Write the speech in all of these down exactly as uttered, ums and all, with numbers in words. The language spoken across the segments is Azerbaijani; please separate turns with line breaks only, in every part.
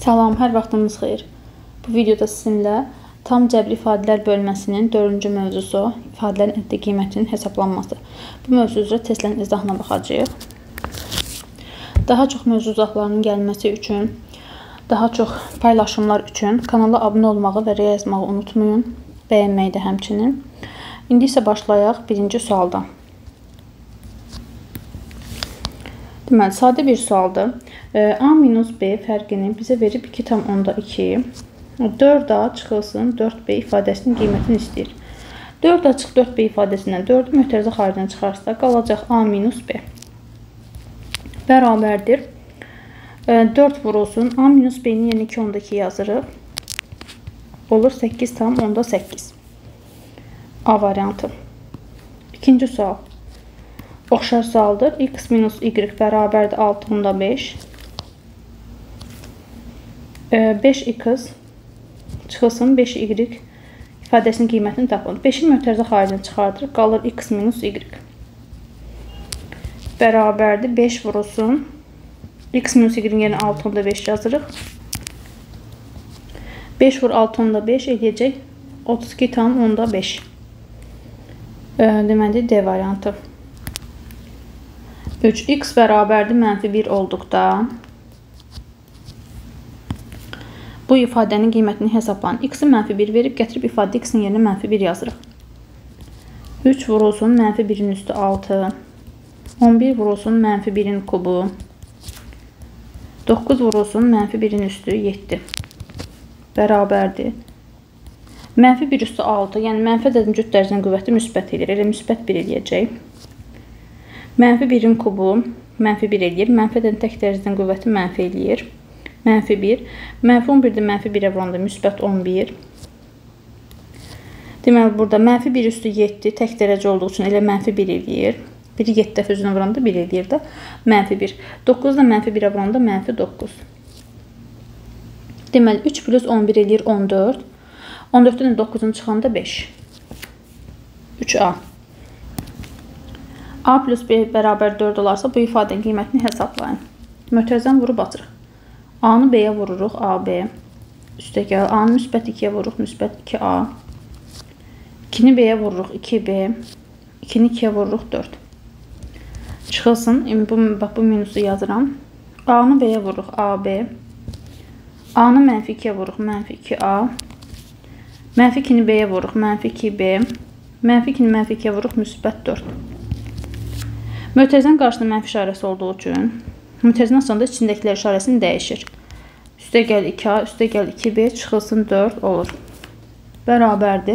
Salam, hər vaxtınız xeyir. Bu videoda sizinlə tam cəbri ifadələr bölməsinin dördüncü mövzusu ifadələrin əddi qiymətinin hesablanması. Bu mövzu üzrə testlərin izahına baxacağıq. Daha çox mövzu izahlarının gəlməsi üçün, daha çox paylaşımlar üçün kanala abunə olmağı və rəy yazmağı unutmayın. Bəyənməyi də həmçinin. İndi isə başlayaq birinci sualdan. Deməli, sadə bir sualdır. A minus B fərqini bizə verib iki tam onda iki. dörd A çıxılsın dörd B ifadəsinin qiymətini istəyir. dörd A çıx dörd B ifadəsindən dördü mötərizə xaricdən çıxarsa qalacaq A minus B. Bərabərdir. dörd vurulsun. A minus B'nin yerinə iki onda iki yazırıq. Olur səkkiz tam onda səkkiz. A variantı. İkinci sual. Oxşar sualdır. X minus Y bərabərdir altı onda beş. beş X çıxılsın beş Y ifadəsinin qiymətini tapın. beşin mötərizə xaricdən çıxardırıq. Qalır X minus Y. Bərabərdir. beş vurulsun. X minus Y-in yerinə altı onda beş yazırıq. beş vur altı onda beş edəcək. otuz iki tam onda beş. Deməli, D variantı. üç X bərabərdir mənfi bir olduqda bu ifadənin qiymətini hesablayın. X-i mənfi bir verib gətirib ifadə X-in yerinə mənfi bir yazırıq. üç vurulsun mənfi birin üstü altı. on bir vurulsun mənfi birin kubu. doqquz vurulsun mənfi birin üstü yeddi. Bərabərdir. Mənfi bir üstü altı. Yəni mənfi ədədin cüt dərəcənin qüvvəti müsbət edir. Elə müsbət bir eləyəcək. Mənfi birin kubu mənfi bir eləyir. Mənfi ədədin tək dərəcədən qüvvəti mənfi eləyir. Mənfi bir. Mənfi on birdə mənfi birə vuranda müsbət on bir. Deməli, burada mənfi bir üstü yeddi tək dərəcə olduğu üçün elə mənfi bir eləyir. biri yeddi dəfə üzünə vuranda bir eləyir də. Mənfi bir. doqquz da mənfi birə vuranda mənfi doqquz. Deməli, üç plus on bir eləyir on dörd. on dörddən doqquzun çıxanda beş. üç A. A plus B bərabər dörd olarsa bu ifadənin qiymətini hesablayın. Mötərizəni vurub açırıq. A-nı B-yə vururuq, A B. Üstəgəl, A-nı müsbət ikiyə vururuq, müsbət iki A. ikini B-yə vururuq, iki B. ikini ikiyə vururuq, dörd. Çıxılsın, bu, bax, bu minusu yazıram. A-nı B-yə vururuq, A B. A-nı mənfi ikiyə vururuq, mənfi iki A. Mənfi ikini B-yə vururuq, mənfi iki B. Mənfi ikini mənfi ikiyə vururuq, müsbət dörd. Mötərizənin qarşısında mənfi işarəsi olduğu üçün mötərizənin sonunda içindəkilər işarəsini dəyişir. Üstə gəl iki A, üstə gəl iki B, çıxılsın dörd olur. Bərabərdir.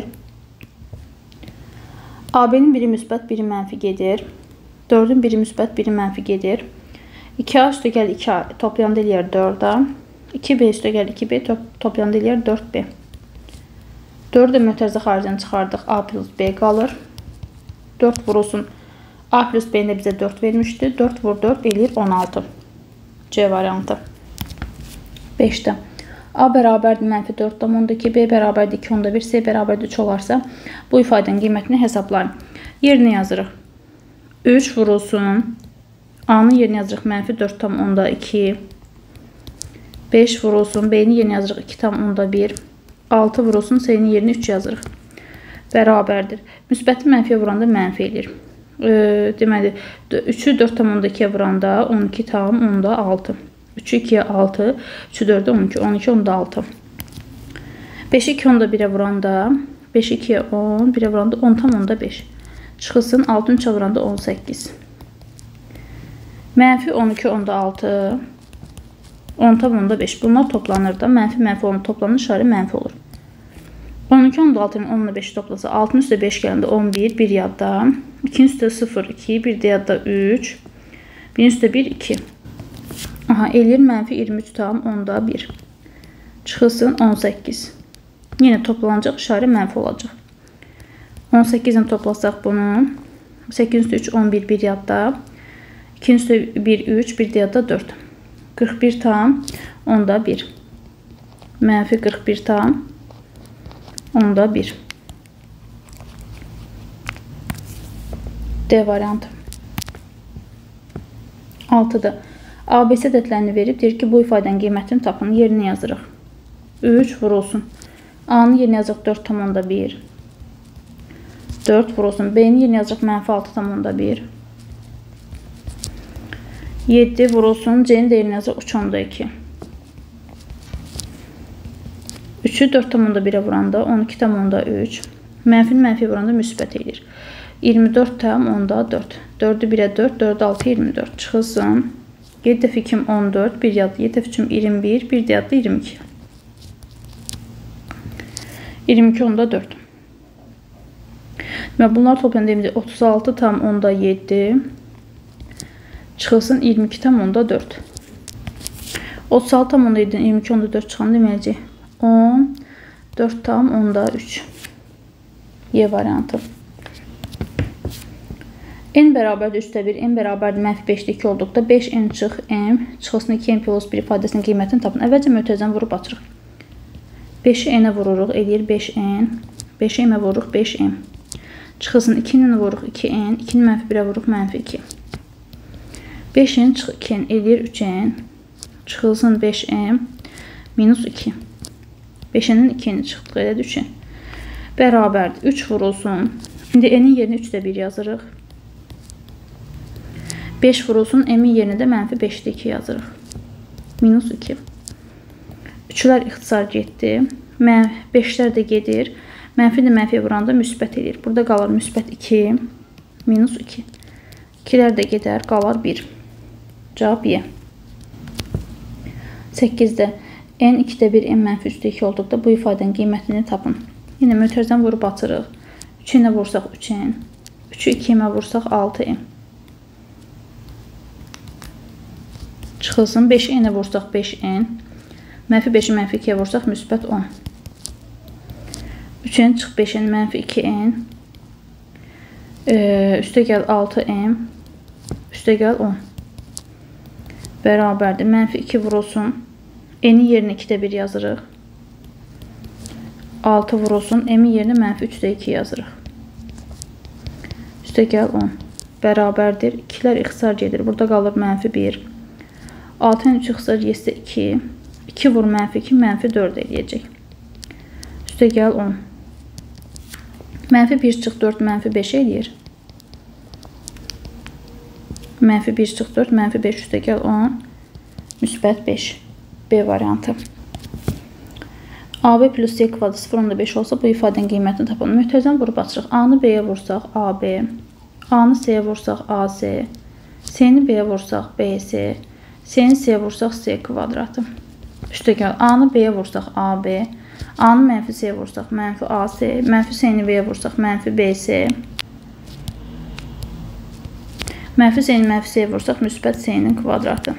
A B-nin biri müsbət, biri mənfi gedir. dördün biri müsbət, biri mənfi gedir. iki A üstə gəl iki A toplayanda eləyər dörd A. iki B üstə gəl iki B toplayanda eləyər dörd B. dördü mötərizə xaricdən çıxardıq. A plus B qalır. dörd vurulsun. A plus B-ndə bizə dörd vermişdi. dörd vur dörd eləyir on altı. C variantı. beşdə. A bərabərdir mənfi dörd tam onda iki, B bərabərdir iki onda bir, C bərabərdir üç olarsa bu ifadənin qiymətini hesablayın. Yerinə yazırıq. üç vurulsun. A-nın yerinə yazırıq mənfi dörd tam onda iki. beş vurulsun. B-ni yerinə yazırıq iki tam onda bir. altı vurulsun. C-nin yerinə üç yazırıq. Bərabərdir. Müsbəti mənfiyə vuranda mənfi eləyir. E, deməli, üçü dörd tam onda ikiyə vuranda on iki tam onda altı. üçü ikiyə altı, üçü dördə on iki, on iki onda altı. beşi iki onda birə vuranda, beşi ikiyə on, birə vuranda on tam onda beş. Çıxılsın altı üçə vuranda on səkkiz. Mənfi on iki onda altı, on tam onda beş. Bunlar toplanır da, mənfi mənfi onu toplanır, işarə mənfi olur. on iki onda altının onla beşi toplasa, altının üstə beş gələndə on bir, bir yadda. ikinin üstə sıfır, iki, bir də yadda üç. birin üstə bir, iki. Aha, eləyir mənfi iyirmi üç tam onda bir. Çıxılsın on səkkiz. Yenə toplanacaq, işarə mənfi olacaq. on səkkiz ilə toplasaq bunu. səkkizin üstə üç, on bir, bir yadda. ikinin üstə bir, üç, bir də yadda dörd. qırx bir tam onda bir. Mənfi qırx bir tam onda bir. D variantı. altıda A B C ədədlərini verib, deyir ki, bu ifadənin qiymətini tapın, yerini yazırıq. üç vurulsun. A-nın yerini yazırıq dörd tam onda bir. dörd vurulsun. B-nin yerini yazırıq mənfi altı tam onda bir. yeddi vurulsun. C-nin yerini yazırıq üç onda iki. üçü dörd tam onda birə vuranda on iki tam onda üç. Mənfini mənfiyə vuranda müsbət edir. iyirmi dörd tam onda dörd. dördü birə dörd, dördü altı, iyirmi dörd. Çıxılsın. yeddi dəfə iki on dörd, bir yadlı, yeddi dəfə üç iyirmi bir, bir yadlı iyirmi iki. iyirmi iki onda dörd. Və bunlar toplayanda otuz altı tam onda yeddi. Çıxılsın iyirmi iki tam onda dörd. otuz altı tam onda yeddi, iyirmi iki onda dörd çıxan deməyəcək. on, dörd tam onda üç. Y variantı. N bərabərdir üstə bir, n bərabərdir mənfi beşdə iki olduqda beş n çıx m, çıxılsın iki n plus bir ifadəsinin qiymətini tapın. Əvvəlcə mötərizəni vurub açırıq. beşi n-ə vururuq, eləyir beş n. beşi m-ə vururuq, beş m. Çıxılsın iki n-ə vururuq, iki n. ikini mənfi birə vururuq, mənfi iki. beş n çıx iki n, eləyir üç n. Çıxılsın beş m minus iki. beş n-in iki n-i çıxdıq, elədir üç n. Bərabərdir, üç vurulsun. İndi n-in yerinə üçdə bir yazırıq. beş vurulsun, m-in yerinə də mənfi beşdə iki yazırıq. Minus iki. üçlər ixtisar getdi. beşlər də gedir. Mənfi də mənfiyə vuranda müsbət edir. Burada qalır müsbət iki, minus iki. ikilər də gedər, qalar bir. Cavab Y. səkkizdə n ikidə bir, n mənfi üçdə iki olduqda bu ifadənin qiymətini tapın. Yine mötərizəni vurub açırıq. üç n-ə vursaq üç n. üçü iki m-ə vursaq altı m. Çıxılsın. beş n-ə vursaq beş n. Mənfi beşi mənfi ikiyə vursaq müsbət on. üç n çıx beş n mənfi iki n. Ee, üstə gəl altı m. Üstə gəl on. Bərabərdir. Mənfi iki vurulsun. N-i yerinə ikidə bir yazırıq. altı vurulsun. M-i yerinə mənfi üçdə iki yazırıq. Üstə gəl on. Bərabərdir. ikilər ixtisar gedir. Burada qalır mənfi bir. altı üç ixtisar getsə iki. iki vur mənfi iki, mənfi dörd eləyəcək. Üstə gəl on. Mənfi bir çıx dörd, mənfi beş eləyir. Mənfi bir çıx dörd, mənfi beş, üstə gəl on. Müsbət beş. B variantı. A B plus C kvadrat sıfır onda beş olsa bu ifadənin qiymətini tapın. Mötərizəni vurub açırıq. A-nı B-yə vursaq A B. A-nı C-yə vursaq A C. C-ni B-yə vursaq B C. C-ni C-yə vursaq C kvadratı. Üstə gəl. A-nı B-yə vursaq A B. A-nı mənfi C-yə vursaq mənfi A C. Mənfi C-ni B-yə vursaq mənfi B C. Mənfi C-ni mənfi C-yə vursaq müsbət C-nin kvadratı.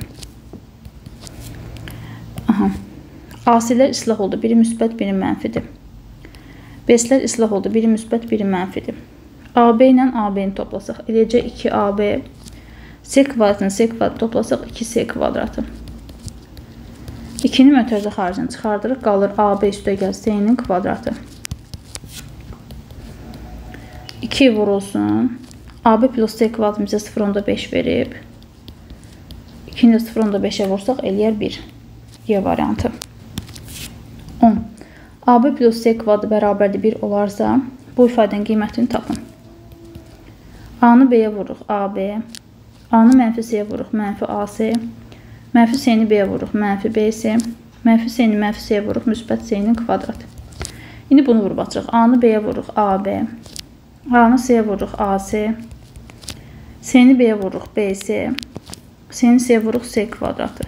Aha. A C-lər islah oldu. Biri müsbət, biri mənfidir. B C-lər islah oldu. Biri müsbət, biri mənfidir. A B ilə A B-ni toplasaq. Eləcək iki A B. C kvadratını C kvadratı toplasaq iki C kvadratı. ikini mötərizə xaricinə çıxardırıq. Qalır A B üstə gəl C-nin kvadratı. iki vurulsun. A B plus C kvadratı bizə sıfır onda beş verib. ikini də sıfır onda beşə vursaq eləyər bir. Y variantı. on. A B plus C kvadratı bərabərdir bir olarsa bu ifadənin qiymətini tapın. A-nı B-yə vururuq A B. A-nı mənfi C-yə vururuq mənfi A C. Mənfi C-ni B-yə vururuq mənfi B C. Mənfi C-ni mənfi C-yə vururuq müsbət C-nin kvadratı. İndi bunu vurub açırıq. A-nı B-yə vururuq A B. A-nı C-yə vururuq A C. C-ni B-yə vururuq B C. C-ni C-yə vururuq C kvadratı.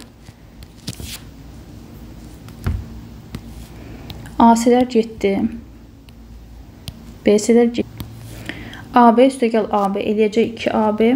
A C-lər getdi. B C-lər getdi. A B üstə gəl A B eləyəcək iki A B.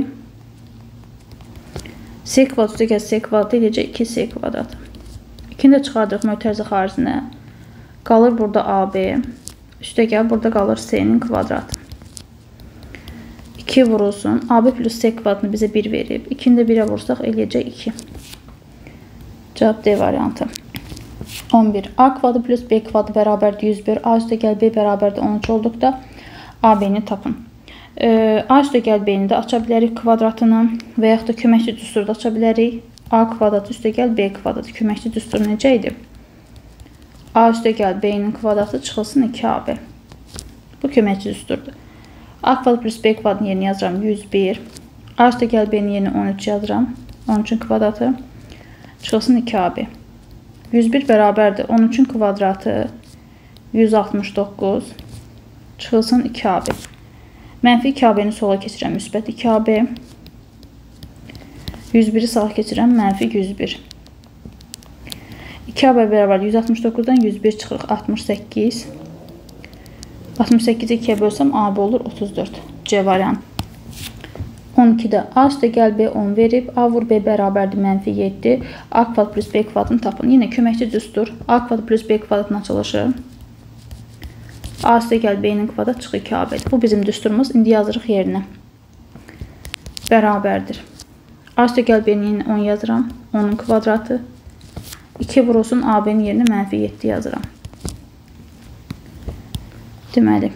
C kvadrat üstə gəl C kvadrat eləyəcək iki C kvadrat. ikini də çıxardırıq mötərizə xaricinə. Qalır burada A B. Üstə gəl burada qalır C-nin kvadratı. iki vurulsun. A B plus C kvadratını bizə bir verib. ikini də birə vursaq eləyəcək iki. Cavab D variantı. on bir. A kvadrat plus B kvadrat bərabərdir yüz bir. A üstə gəl B bərabərdir on üç olduqda A B-ni tapın. A üstə gəl B-ni də aça bilərik kvadratını və yaxud da köməkçi düsturda aça bilərik. A kvadratı üstəgəl B kvadratı. Köməkçi düstur necə idi? A üstəgəl B-nin kvadratı çıxılsın iki A B. Bu köməkçi düsturdur. A kvadrat plus B kvadratın yerini yazıram yüz bir. A üstəgəl B-nin yerini on üç yazıram. on üçün kvadratı çıxılsın iki A B. yüz bir bərabərdir. on üçün kvadratı yüz altmış doqquz çıxılsın iki A B. Mənfi iki A B-ni sola keçirəm. Müsbət iki A B. yüz biri sağa keçirəm. Mənfi yüz bir. iki A B bərabər yüz altmış doqquzdan yüz bir çıxırıq. altmış səkkiz. altmış səkkizi ikiyə bölsəm A B olur otuz dörd. C variant. on ikidə A üstəgəl B on verib. A vur B bərabərdir mənfi yeddi. A kvadrat plus B kvadratını tapın. Yenə köməkçi düstur. A kvadrat plus B kvadratının açılışı. A üstəgəl B-nin kvadrat çıx iki A B-dir. Bu bizim düsturumuz. İndi yazırıq yerinə. Bərabərdir. A üstəgəl B-nin yerinə on yazıram. onun kvadratı. iki vurulsun A B-nin yerinə mənfi yeddi yazıram. Deməli.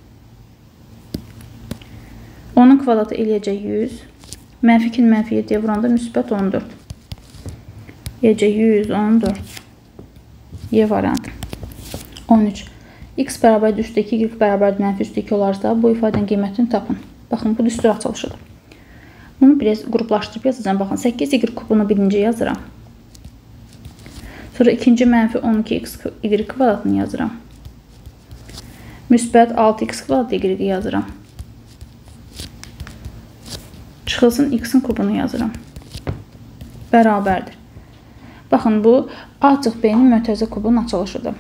onun kvadratı eləyəcək yüz. Mənfi ikini mənfi yeddiyə vuranda müsbət on dörd. Eləyəcək yüz on dörd. Y variantı. on üç. X bərabər üstə iki, y bərabər mənfi üstə iki olarsa bu ifadənin qiymətini tapın. Baxın, bu düstur açılışıdır. Bunu biraz qruplaşdırıb yazacağım. Baxın, səkkiz y kubunu birinci yazıram. Sonra ikinci mənfi on iki x y kvadratını yazıram. Müsbət altı x kvadrat y yazıram. Çıxılsın x-in kubunu yazıram. Bərabərdir. Baxın, bu A çıx B-nin mötərizə kubunun açılışıdır.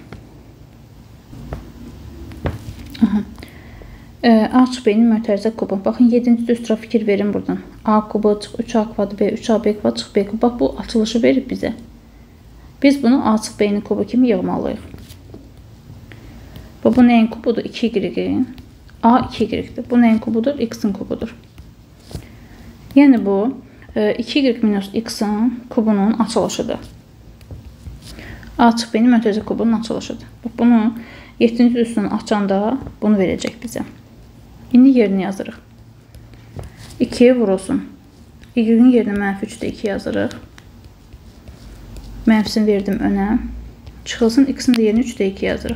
A çıx B-nin mötərizə kubu. Baxın, yedinci düstura fikir verin buradan. A kubu çıx üç A kvadrat B, üç A B kvadrat çıx B kubu. Bax, bu açılışı verib bizə. Biz bunu A çıx B-nin kubu kimi yığmalıyıq. Bu, bu nəyin kubudur? iki y-in. A iki y-dir. Bu nəyin kubudur? X-in kubudur. Yəni bu iki y minus x-in kubunun açılışıdır. A çıx B-nin mötərizə kubunun açılışıdır. Bunu yeddinci düsturunu açanda bunu verəcək bizə. İndi yerini yazırıq. ikiyə vurulsun. Y-in yerinə mənfi üçdə iki yazırıq. Mənfisini verdim önə. Çıxılsın x-in də yerinə üçdə iki yazırıq.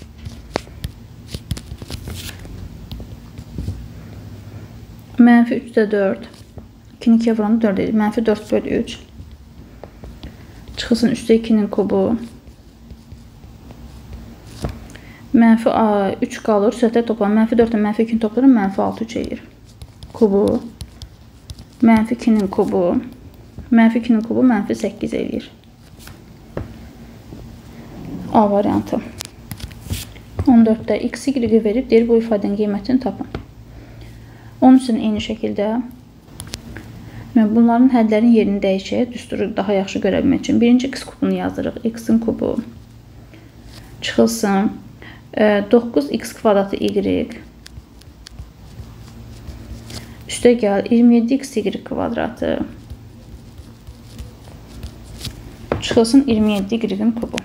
Mənfi üçdə dörd. ikini ikiyə vuranda dörd edir. Mənfi dörd bölü üç. Çıxılsın üçdə ikinin kubu. Mənfi üç qalır. Sözlər toplam. Mənfi dörd ilə mənfi ikini toplarım. Mənfi altı üç edir. Kubu. Mənfi ikinin kubu. Mənfi ikinin kubu mənfi səkkiz edir. A variantı. on dörddə x, y verib, deyir bu ifadənin qiymətini tapın. Onun üçün eyni şəkildə bunların hədlərin yerini dəyişək, düsturu daha yaxşı görə bilmək üçün. Birinci x kubunu yazırıq. X-in kubu. Çıxılsın. doqquz x kvadratı y. Üstə gəl. iyirmi yeddi x y kvadratı. Çıxılsın iyirmi yeddi y-in kubu.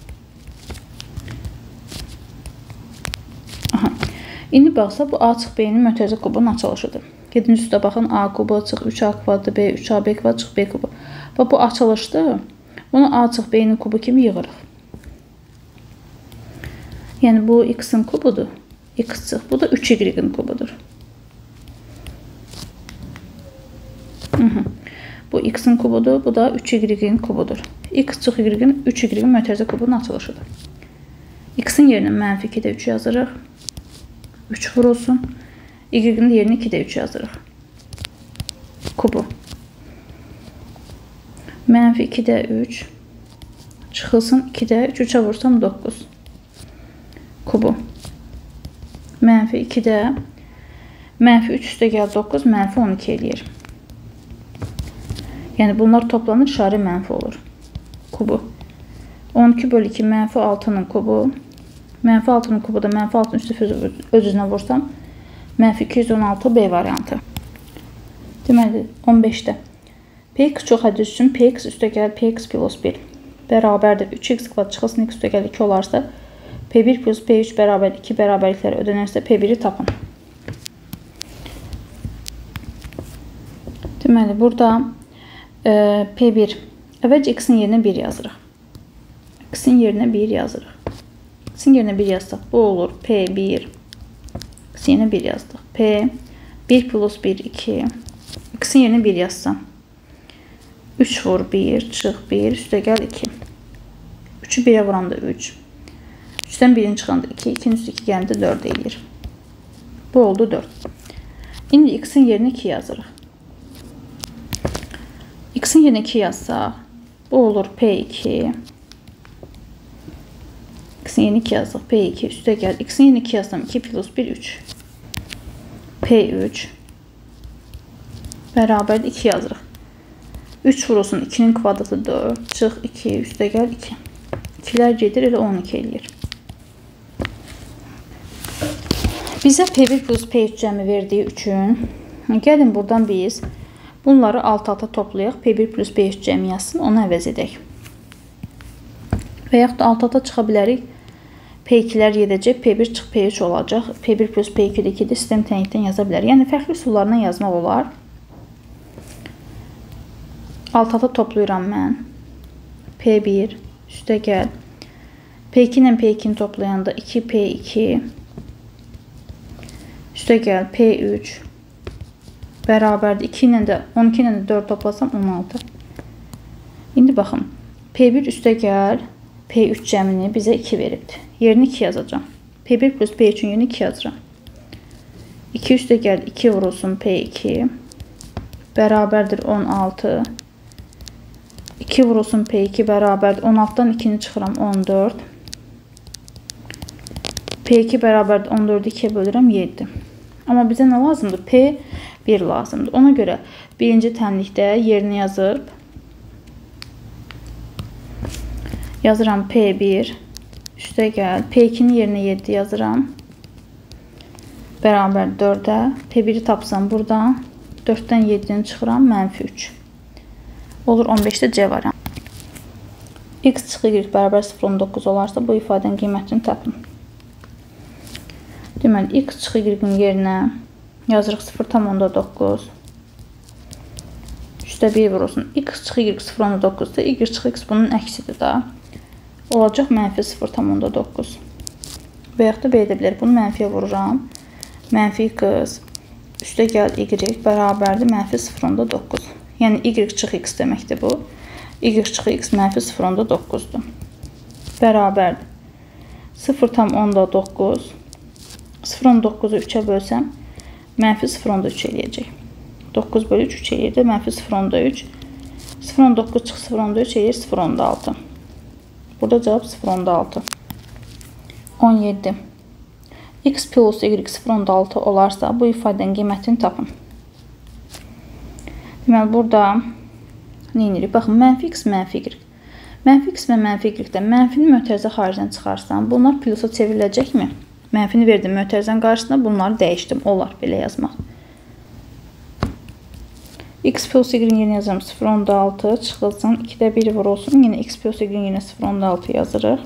Aha. İndi baxsa bu A çıx B-nin mötərizə kubunun açılışıdır. yedinci üstə baxın. A kubu çıx üç A kvadratı B, üç A B kvadratı çıx B kubu. Bax, bu açılışdır. Bunu A çıx B-nin kubu kimi yığırıq. Yəni bu x-in kubudur. X çıx. Bu da üç y-in kubudur. Hı -hı. Bu x-in kubudur. Bu da üç y-in kubudur. X çıx y-in üç y-in mötərizə kubunun açılışıdır. X-in yerinə mənfi ikidə üç yazırıq. üç vurulsun. Y-in yerinə ikidə üç yazırıq. Kubu. Mənfi ikidə üç. Çıxılsın ikidə üç. üçə vursam doqquz. Kubu. Mənfi ikidə mənfi üç üstə gəl doqquz, mənfi on iki eləyir. Yəni bunlar toplanır, işarə mənfi olur. Kubu. on iki bölü iki mənfi altının kubu. Mənfi altının kubu da mənfi altının üstə öz-üzünə vursam mənfi iki yüz on altı B variantı. Deməli, on beşdə P x çox həddi üçün P x üstə gəl P x plus bir bərabərdir. üç x kvadrat çıxılsın x üstə gəl iki olarsa P bir plus P üç bərabər iki bərabərlikləri ödənərsə P biri tapın. Deməli, burada P bir. Əvvəlcə x-in yerinə bir yazırıq. X-in yerinə bir yazırıq. X-in yerinə bir yazsaq, bu olur P bir. X-in yerinə bir yazdıq. P bir plus bir, iki. X-in yerinə bir yazsam. üç vur bir, çıx bir, üstə gəl iki. üçü birə vuranda üç. üçdən birini çıxanda iki, ikinin üstü iki gəndə dörd eləyir. Bu oldu dörd. İndi x-in yerinə iki yazırıq. X-in yerinə iki yazsaq, bu olur P iki. X-in yerinə iki yazdıq, P iki, üstə gəl. X-in yerinə iki yazsam, iki plus bir, üç. P üç. Bərabər iki yazırıq. üç vurulsun, ikinin kvadratı dörd, çıx iki, üstə gəl iki. ikilər gedir, elə on iki eləyir. Bizə P bir plus P üç cəmi verdiyi üçün, gəlin buradan biz bunları alt-alta toplayaq. P bir plus P üç cəmi yazsın, onu əvəz edək. Və yaxud da alt-alta çıxa bilərik. P ikilər gedəcək, P bir çıx P üç olacaq. P bir plus P iki-də ikidir, sistem tənlikdən yaza bilər. Yəni, fərqli üsullarla yazmaq olar. Alt-alta toplayıram mən. P bir, üstə gəl. P iki ilə P ikini toplayanda iki P iki. Üstə gəl, P üç. Bərabərdir. iki ilə də, on iki ilə də dörd toplasam on altı. İndi baxın. P bir üstə gəl, P üç cəmini bizə iki veribdir. Yerini iki yazacağım. P bir plus P üçün yerini iki yazıram. iki üstə gəl, iki vurulsun P iki. Bərabərdir on altı. iki vurulsun P iki bərabərdir. on altıdan ikini çıxıram on dörd. P iki bərabərdir. on dördü ikiyə bölürəm yeddi. Amma bizə nə lazımdır? P bir lazımdır. Ona görə birinci tənlikdə yerini yazıb yazıram P bir. Üstə gəl. P ikinin yerinə yeddi yazıram. Bərabər dördə. P biri tapsam buradan dörddən yeddini çıxıram. Mənfi üç. Olur on beşdə C variantı. X çıx Y bərabər sıfır on doqquz olarsa bu ifadənin qiymətini tapın. Deməli, x çıx Y-in yerinə yazırıq sıfır tam onda doqquz. Üstə bir vurulsun. X çıx Y sıfır onda doqquzdur. Y çıx X bunun əksidir da. Olacaq mənfi sıfır tam onda doqquz. Və yaxud da belə edə bilər. Bunu mənfiyə vururam. Mənfi X üstə gəl Y bərabərdir mənfi sıfır onda doqquz. Yəni, Y çıx X deməkdir bu. Y çıx X mənfi sıfır onda doqquzdur. Bərabərdir. sıfır tam onda doqquz. sıfır on doqquzu üçə bölsəm, mənfi sıfır onda üç eləyəcək. doqquz bölü üç, üç eləyir də, mənfi sıfır onda üç. sıfır on doqquz çıx sıfır onda üç eləyir, sıfır onda altı. Burada cavab sıfır onda altı. on yeddi. X plus Y sıfır onda altı olarsa, bu ifadənin qiymətini tapın. Deməli, burada neyinirik? Baxın, mənfi X, mənfi Y. Mənfi X və mənfi Y-də mənfini mötərizə xaricdən çıxarsam, bunlar plusa çevriləcəkmi? Mənfini verdim mötərizənin qarşısına, bunları dəyişdim. Olar belə yazmaq. X plus Y-in yerinə yazıram sıfır onda altı, çıxılsın, ikidə bir vurulsun. Yenə X plus Y-in yerinə sıfır onda altı yazırıq.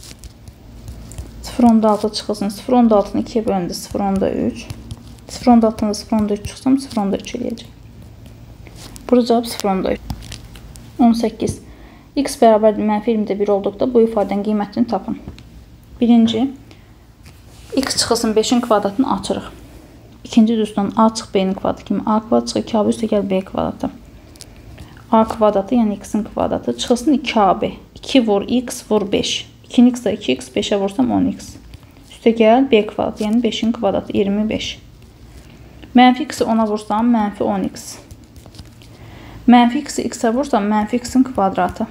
sıfır onda altı çıxılsın, sıfır onda altını ikiyə böləndə sıfır onda üç. sıfır onda altıdan da sıfır onda üç çıxsam, sıfır onda üç eləyəcək. Burada cavab sıfır onda üç. on səkkiz. X bərabərdir mənfi iyirmidə bir olduqda bu ifadənin qiymətini tapın. Birinci, X çıxılsın beşin kvadratını açırıq. İkinci düzdən A çıx B-nin kvadratı kimi A kvadrat çıx iki A B üstə gəl B kvadratı. A kvadratı, yəni X-in kvadratı çıxılsın iki A B. iki vur X vur beş. ikinin X da iki X, beşə vursam on X. Üstə gəl B kvadratı, yəni beşin kvadratı iyirmi beş. Mənfi X-i ona vursam mənfi on X. Mənfi X-i X-ə vursam mənfi X-in kvadratı.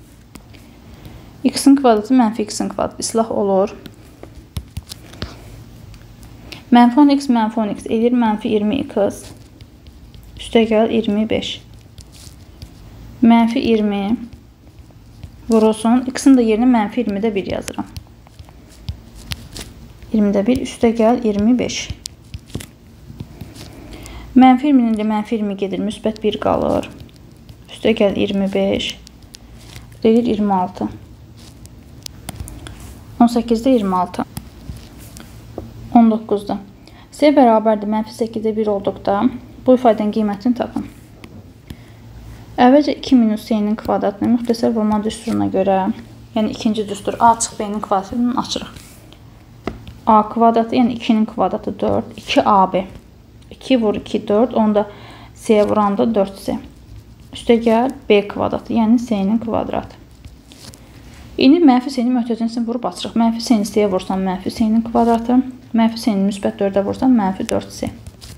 X-in kvadratı mənfi X-in kvadratı islah olur. Mənfi on X, mənfi on X eləyir mənfi iyirmi X. Üstə gəl iyirmi beş. Mənfi iyirmi vurulsun. X-in də yerinə mənfi iyirmidə bir yazıram. iyirmidə bir üstə gəl iyirmi beş. Mənfi iyirminin də mənfi iyirmi gedir. Müsbət bir qalır. Üstə gəl iyirmi beş. Deyir iyirmi altı. on səkkizdə iyirmi altı. on doqquzda. S bərabərdir mənfi səkkizdə bir olduqda bu ifadənin qiymətini tapın. Əvvəlcə iki minus s-nin kvadratını müxtəsər vurma düsturuna görə, yəni ikinci düstur a açıq b-nin kvadratını açırıq. A kvadratı, yəni ikinin kvadratı dörd, iki a b. iki vur iki, dörd, onda s-yə vuranda dörd s. Üstə gəl b kvadratı, yəni s-nin kvadratı. İndi mənfi s-nin mötərizəsini vurub açırıq. Mənfi s-ni s-yə vursan mənfi s-nin kvadratı, mənfi s-ni müsbət dördə vursan mənfi dörd s.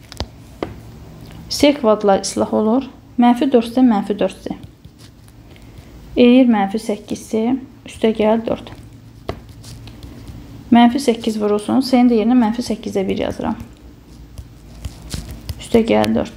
S kvadratlar islah olur. Mənfi dörd s, mənfi dörd s. Eləyir mənfi səkkiz s, üstə gəl dörd. Mənfi səkkiz vurulsun, s-nin də yerinə mənfi səkkizə bir yazıram. Üstə gəl dörd.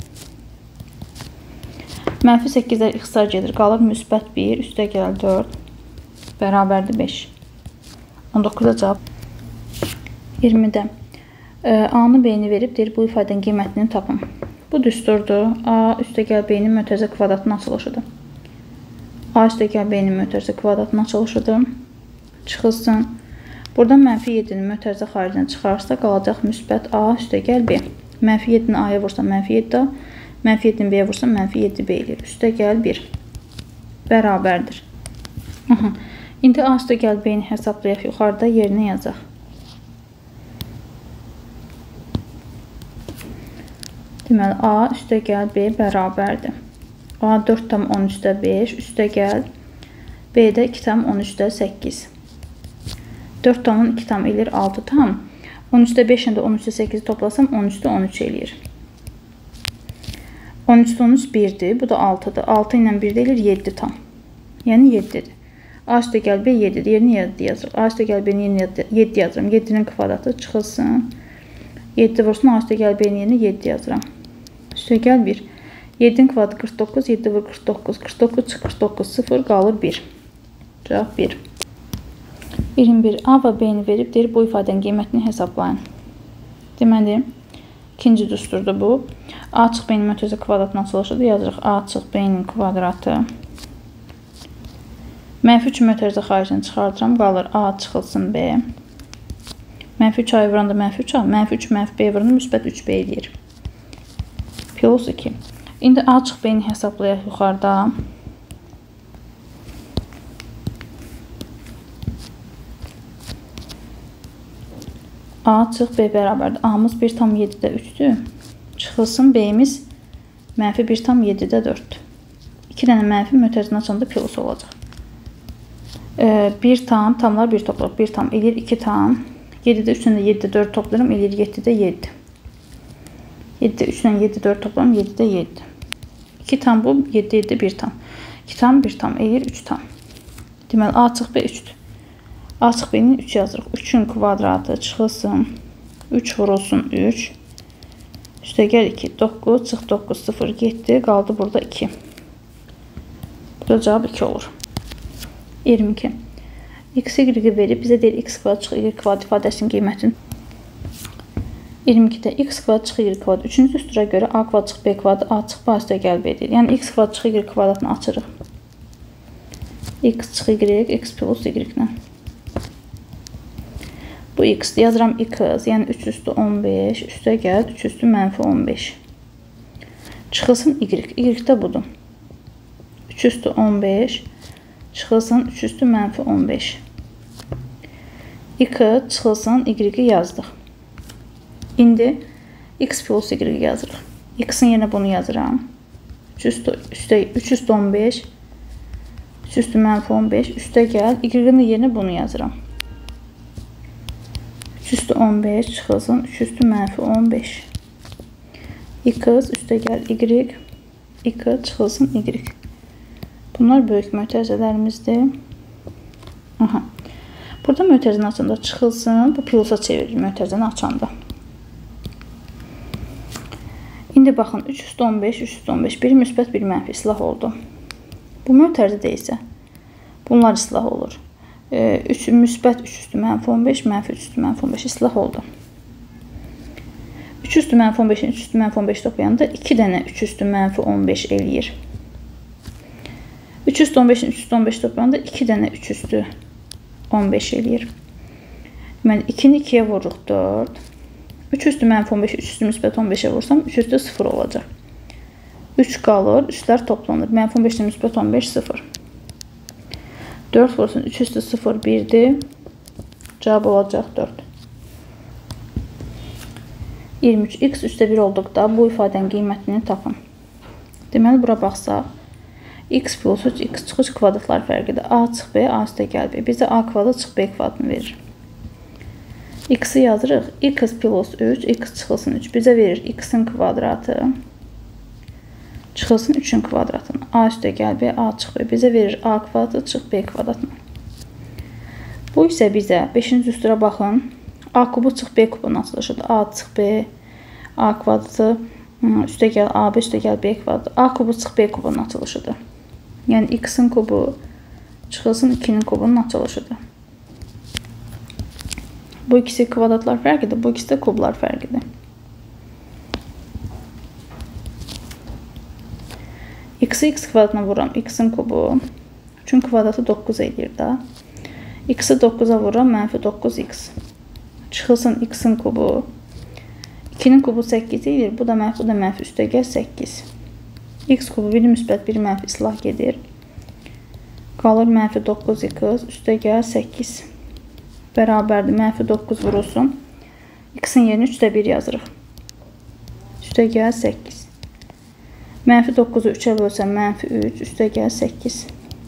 Mənfi səkkizlər ixtisar gedir, qalır müsbət bir, üstə gəl dörd, bərabərdir beş. on doqquzda cavab. iyirmidə. A-nı B-ni verib, deyir, bu ifadənin qiymətini tapın. Bu düsturdur. A üstə gəl B-nin mötərizə kvadratının açılışıdır. A üstə gəl B-nin mötərizə kvadratının açılışıdır. Çıxılsın. Buradan mənfi yeddinin mötərizə xaricinə çıxarsa, qalacaq müsbət A üstə gəl B. Mənfi yeddini A-ya vursa mənfi yeddi A, mənfi yeddini B-yə vursa mənfi yeddi B eləyir. Üstə gəl bir. Bərabərdir. Aha. İndi A üstə gəl B-ni hesablayaq, yuxarıda yerinə yazaq. Deməli, A üstə gəl B bərabərdir. A dörd tam on üçdə beş, üstə gəl B-də iki tam on üçdə səkkiz. dörd tamın iki tam eləyir altı tam. on üçdə beş ilə on üçdə səkkizi toplasam on üçdə on üç eləyir. on üçdə on üç birdir, bu da altıdır. altı ilə bir eləyir yeddi tam. Yəni yeddidir. A üstə gəl B yeddidir, yerinə yeddi yazırıq. A üstə gəl B-ni yerinə yeddi yazıram. yeddinin kvadratı çıxılsın. yeddi vursun, A üstə gəl B-ni yerinə yeddi yazıram. Üstə gəl bir. yeddinin kvadratı qırx doqquz, yeddi vur qırx doqquz, qırx doqquz çıx qırx doqquz, sıfır qalır bir. Cavab bir. iyirmi bir. A və B-ni verib, deyir, bu ifadənin qiymətini hesablayın. Deməli, ikinci düsturdur bu. A açıq B-nin mötərizə kvadratının açılışıdır. Yazırıq A açıq B-nin kvadratı. Mənfi üç mötərizə xaricinə çıxardıram. Qalır A çıxılsın B. Mənfi üç A-ya vuranda mənfi üç A, mənfi üç mənfi B-yə vuranda müsbət üç B eləyir. Plus iki. İndi A açıq B-ni hesablayaq yuxarıda. A açıq B bərabərdir. A-mız bir tam yeddidə üçdür. Çıxılsın B-miz mənfi bir tam yeddidə dörddür. iki dənə mənfi mötərizəni açanda plus olacaq. bir tam, tamlar bir toplayaq. bir tam eləyir iki tam. yeddidə üç ilə yeddidə dörd toplayıram, eləyir yeddidə yeddi. yeddidə üç ilə yeddi dörd toplayıram, yeddidə yeddi. iki tam bu, yeddi yeddi bir tam. iki tam bir tam eləyir üç tam. Deməli, A açıq B üçdür. A açıq B-nin üç yazırıq. üçün kvadratı çıxılsın. üç vurulsun üç. Üstə gəl iki. doqquz çıx doqquz sıfır getdi. Qaldı burada iki. Burada cavab iki olur. iyirmi iki. X, Y verib, bizə deyir X kvadrat çıx Y kvadrat ifadəsinin qiymətini. iyirmi ikidə X kvadrat çıx Y kvadrat. Üçüncü düstura görə A kvadrat çıx B kvadrat, A çıx B üstə gəl B deyir. Yəni X kvadrat çıx Y kvadratını açırıq. X çıx Y, X plus Y ilə. Bu X yazıram X, yəni üç üstü on beş, üstə gəl üç üstü mənfi on beş. Çıxılsın Y, Y də budur. üç üstü on beş, çıxılsın üç üstü mənfi on beş. Y çıxılsın Y-i yazdıq. İndi X plus Y yazırıq. X-in yerinə bunu yazıram. üç üstü, üstə, üç üstü on beş, üç üstü mənfi on beş, üstə gəl Y-in yerinə bunu yazıram. üç üstü on beş çıxılsın üç üstü mənfi on beş. X üstə gəl Y, Y çıxılsın Y. Bunlar böyük mötərizələrimizdir. Aha. Burada mötərizəni açanda çıxılsın. Bu plusa çevirir mötərizəni açanda. İndi baxın. üç üstü on beş, üç üstü on beş. Biri müsbət, biri mənfi islah oldu. Bu mötərizə deyilsə, bunlar islah olur. üç müsbət, üç üstü mənfi on beş, mənfi üç üstü mənfi on beş islah oldu. üç üstü mənfi on beşin üç üstü mənfi on beş toplayanda iki dənə üç üstü mənfi on beş eləyir. üç üstü on beşin üç üstü on beş toplayanda iki dənə üç üstü on beş eləyir. Deməli, ikini ikiyə vururuq dörd. üç üstü mənfi on beş, üç üstü müsbət on beşə vursam üç üstü sıfır olacaq. üç qalır. Üstlər toplanır. Mənfi on beş ilə müsbət on beş, sıfır. dörd vurulsun üç üstə sıfır, birdir. Cavab olacaq dörd. iyirmi üç. X üstə bir olduqda bu ifadənin qiymətini tapın. Deməli, bura baxsaq. X plus üç, X çıxış kvadratlar fərqidir. A çıx B, A üstə gəl B. Bizə A kvadrat çıx B kvadratını verir. X-i yazırıq. X plus üç, X çıxılsın üç. Bizə verir X-in kvadratı. Çıxılsın üçün kvadratını. A üstə gəl B, A çıx B. Bizə verir A kvadratı çıx B kvadratını. Bu isə bizə beşinci üstürə baxın. A kubu çıx B kubunun açılışıdır. A çıx B, A kvadratı üstə gəl A B, üstə gəl B kvadratı. A kubu çıx B kubunun açılışıdır. Yəni X-in kubu çıxılsın ikinin kubunun açılışıdır. Bu ikisi kvadratlar fərqidir, bu ikisi də kublar fərqidir. X-i X kvadratına vururam, X-in kubu. üçün kvadratı doqquz edir da. X-i doqquza vururam, mənfi doqquz X. Çıxılsın X-in kubu. ikinin kubu səkkiz edir, bu da mənfi, bu da mənfi üstə gəl səkkiz. X kubu bir müsbət bir mənfi islah gedir. Qalır mənfi doqquz X üstə gəl səkkiz. Bərabərdir. Mənfi doqquz vurulsun. X-in yerinə üçdə bir yazırıq. Üstə gəl səkkiz. Mənfi doqquzu üçə bölsən mənfi üç. Üstə gəl səkkiz.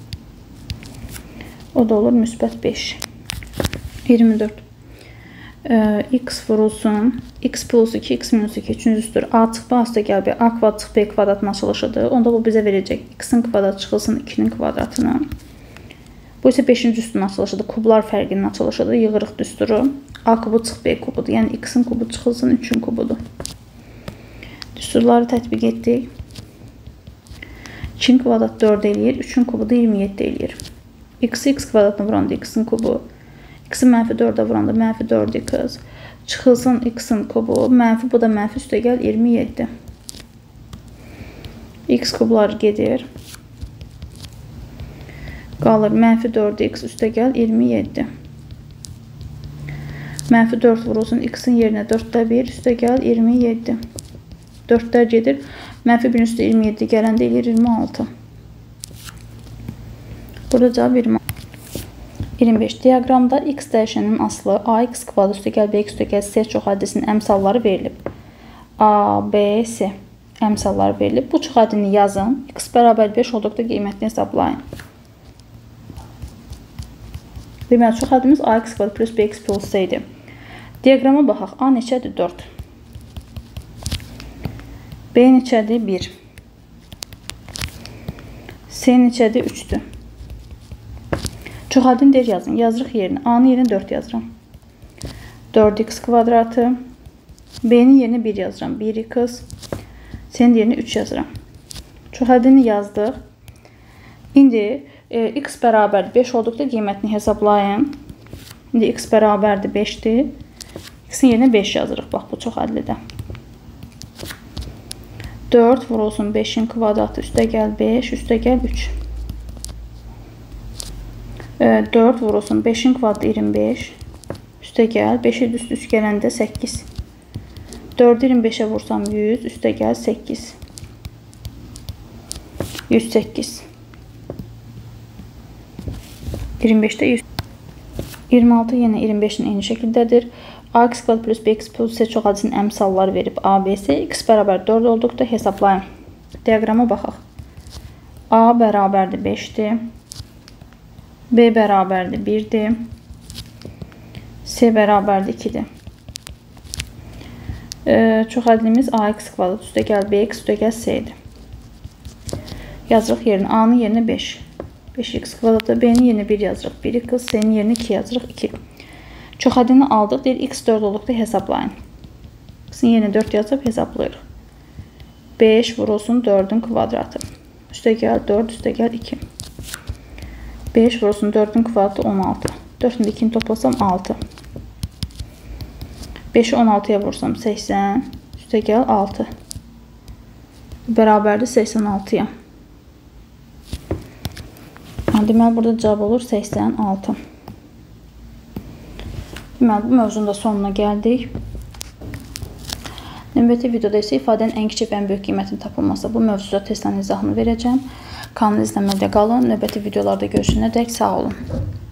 O da olur müsbət beş. iyirmi dörd. Ee, X vurulsun. X plus iki, X minus iki. Üçüncü üstür. A çıx B, üstə gəl B. A kvadrat çıx B kvadratın açılışıdır. Onda bu bizə verəcək. X-in kvadrat çıxılsın ikinin kvadratını. Bu isə beşinci üstün açılışıdır. Kublar fərqinin açılışıdır. Yığırıq düsturu. A kubu çıx B kubudur. Yəni X-in kubu çıxılsın üçün kubudur. Düsturları tətbiq etdik. ikinin kvadrat dörd eləyir. üçün kubu da iyirmi yeddi eləyir. X-i X kvadratına vuranda X-in kubu. X-i mənfi dördə vuranda mənfi dörd X. Çıxılsın X-in kubu. Mənfi bu da mənfi üstə gəl iyirmi yeddi. X kublar gedir. Qalır mənfi dörd X üstə gəl iyirmi yeddi. Mənfi dörd vurulsun. X-in yerinə dörddə bir üstə gəl iyirmi yeddi. dördlər gedir. Mənfi bir üstə iyirmi yeddi gələndə eləyir iyirmi altı. Burada cavab iyirmi altı. iyirmi beş. Diaqramda X dəyişəninin aslı A X kvadrat üstə gəl B X üstə gəl C çox hədisinin əmsalları verilib. A, B, C əmsalları verilib. Bu çox hədini yazın. X bərabər beş olduqda qiymətini hesablayın. Deməli, çox hədimiz A X kvadrat plus B X plus C idi. Diaqrama baxaq. A neçədir? dörd. B neçədir? bir. C neçədir? üçdür. Çox hədini deyir yazın. Yazırıq yerinə. A-nın yerinə dörd yazıram. dörd X kvadratı. B-nin yerinə bir yazıram. bir X. C-nin yerinə üç yazıram. Çox hədini yazdıq. İndi e, X bərabərdir beş olduqda qiymətini hesablayın. İndi X bərabərdir beşdir. X-in yerinə beş yazırıq. Bax, bu çox hədlidir. dörd vurulsun beşin kvadratı üstə gəl beş, üstə gəl üç. E, dörd vurulsun beşin kvadratı iyirmi beş, üstə gəl beşi üst üst gələndə səkkiz. dörd iyirmi beşə vursam yüz, üstə gəl səkkiz. yüz səkkiz. iyirmi beşdə yüz. iyirmi altı yenə iyirmi beşin eyni şəkildədir. A X kvadrat plus B X plus C çox hədisinin əmsalları verib A, B, C. X bərabər dörd olduqda hesablayın. Diaqrama baxaq. A bərabərdir beşdir. B bərabərdir birdir. C bərabərdir ikidir. Ee, çox hədlimiz A X kvadrat üstə gəl B X üstə gəl C'dir. Yazırıq yerinə. A-nın yerinə beş. beş X kvadratda B-nin yerinə bir yazırıq. bir X, C-nin yerinə iki yazırıq. iki. Çox hədini aldıq. Deyir, X dörd olduqda hesablayın. X-in yerinə dörd yazıb hesablayırıq. beş vurulsun dördün kvadratı. Üstə gəl dörd, üstə gəl iki. beş vurulsun dördün kvadratı on altı. dördün ikini toplasam altı. beşi on altıya vursam səksən. Üstə gəl altı. Bərabərdir səksən altıya. Deməli, burada cavab olur səksən altı. Deməli, bu mövzunun da sonuna gəldik. Növbəti videoda isə ifadənin ən kiçik və ən böyük qiymətinin tapılması bu mövzuda testlərin izahını verəcəm. Kanalı izləməkdə qalın. Növbəti videolarda görüşənədək sağ olun.